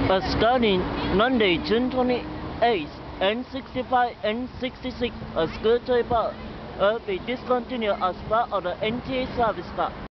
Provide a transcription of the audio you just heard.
Starting Monday, June 28th, N65 N66 school toy bus will be discontinued as part of the NTA service car.